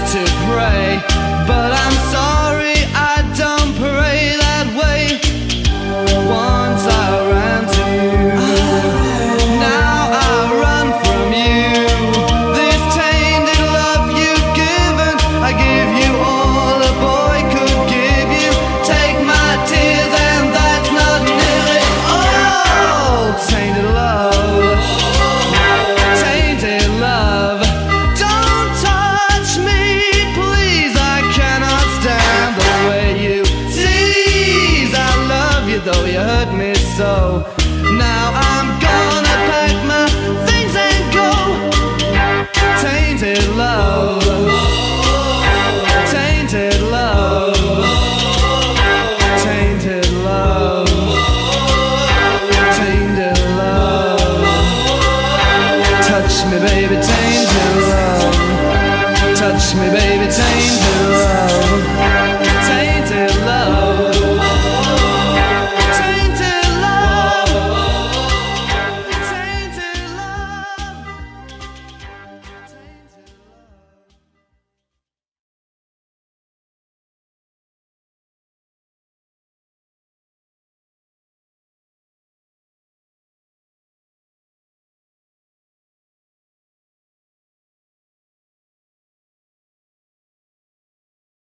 to pray, but I'm sorry I don't pray that way. Once I ran to you, now I run from you. This tainted love you've given, I give you all a boy could give you. Take my tears and that's not nearly all. Tainted love, tainted love. Don't touch me, please, I cannot stand the way you tease. I love you though you hurt me so. Now I'm gonna pack my things and go. Tainted love.